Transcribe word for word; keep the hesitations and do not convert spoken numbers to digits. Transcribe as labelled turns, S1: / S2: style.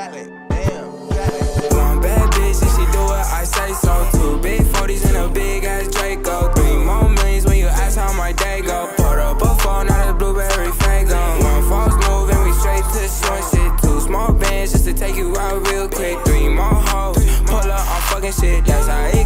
S1: Exactly. Damn. Exactly.
S2: One bad bitch and she do what I say so. Two big forties and a big ass Draco. Three more millions when you ask how my day go. Poured up a phone, not a blueberry Faygo. One false move and we straight to short shit. Two small bands just to take you out real quick. Three more hoes, pull up on fucking shit, that's how it